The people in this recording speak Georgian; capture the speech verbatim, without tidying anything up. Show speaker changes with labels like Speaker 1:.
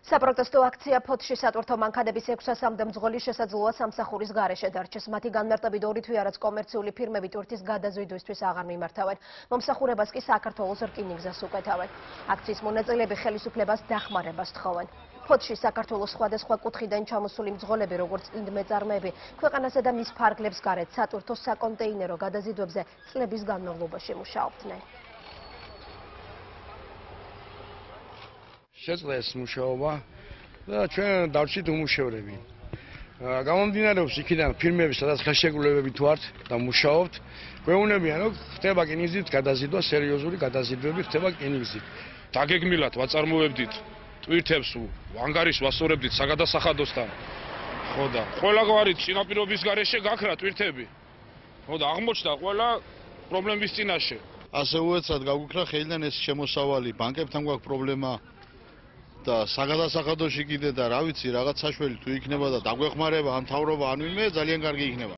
Speaker 1: საპროტესტო აქცია ფოთში სატვირთო მანქანების ექვსასამდე მძღოლის შესაძლოა სამსახურის გარეშე დარჩეს. Მათი განმარტებით ორი თვე არაც კომერციული ფირმები ტვირთის გადაზიდვისთვის აღარ მიმართავენ. მომსახურებას კი საქართველოს რკინიგზას უკეთავენ. აქციის მონაწილეები ხელისუფლებას დახმარებას თხოვენ. ფოთში საქართველოს სხვადასხვა კუთხიდან ჩამოსული მძღოლები, როგორც ინდმეწარმეები, ქვეყანასა და მის ფარგლებს გარეთ სატვირთო საკონტეინერო გადაზიდვებზე წლების განმავლობაში მუშაობდნენ.
Speaker 2: შეძლეს მუშაობა და ჩვენ დავჭით უმუშევრები. გამომდინარეობს იქიდან ფირმები, სადაც ხელშეკრულებები თუ ართ და მუშაობთ, გვეუბნებიან, რომ ხდება რკინიგზით გადაზიდვა, სერიოზული გადაზიდვები ხდება რკინიგზით.
Speaker 3: დაგეგმილად ვაწარმოებდით ტვირთებს, ანგარიშს ვასწორებდით საგადასახადოსთან. ხო და ყველაგვარი წინაპირობის გარეშე გაქრა ტვირთები. ხო და აღმოჩნდა ყველა პრობლემის წინაშე.
Speaker 4: ასე უეცრად გაგვიქრა ხელიდან ეს შემოსავალი, ბანკებთან გვაქვს პრობლემა. და საგადასახადოში კიდე და რა ვიცი რაღაც საშველი თუ იქნება და დაგვეხმარება ამ თავრობა ან ვინმე ძალიან კარგი იქნება.